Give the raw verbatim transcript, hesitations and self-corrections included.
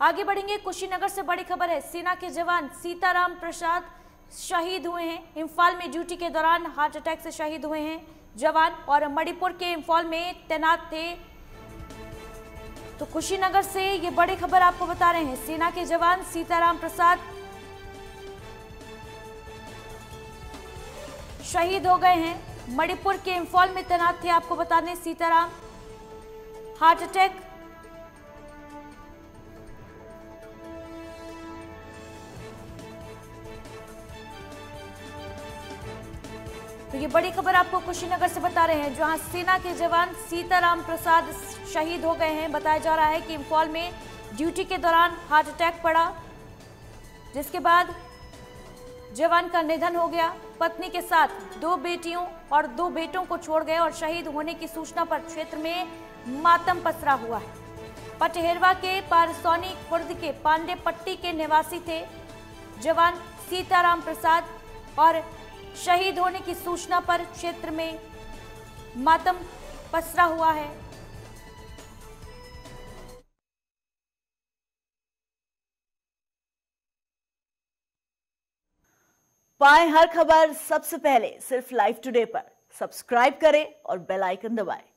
आगे बढ़ेंगे, कुशीनगर से बड़ी खबर है। सेना के जवान सीताराम प्रसाद शहीद हुए हैं। इम्फाल में ड्यूटी के दौरान हार्ट अटैक से शहीद हुए हैं जवान, और मणिपुर के इम्फाल में तैनात थे। तो कुशीनगर से ये बड़ी खबर आपको बता रहे हैं। सेना के जवान सीताराम प्रसाद शहीद हो गए हैं। मणिपुर के इम्फाल में तैनात थे, आपको बता दें। सीताराम हार्ट अटैक तो ये बड़ी खबर आपको कुशीनगर से बता रहे हैं, जहां सेना के जवान सीताराम प्रसाद शहीद हो गए हैं। बताया जा रहा है कि इम्फाल में ड्यूटी के दौरान हार्ट अटैक पड़ा, जिसके बाद जवान का निधन हो गया। पत्नी के साथ दो बेटियों और दो बेटों को छोड़ गए और शहीद होने की सूचना पर क्षेत्र में मातम पसरा हुआ है। पटहेरवा के पारसौनी खुर्द के पांडे पट्टी के निवासी थे जवान सीताराम प्रसाद, और शहीद होने की सूचना पर क्षेत्र में मातम पसरा हुआ है। पाएं हर खबर सबसे पहले सिर्फ लाइव टुडे पर। सब्सक्राइब करें और बेल आइकन दबाएं।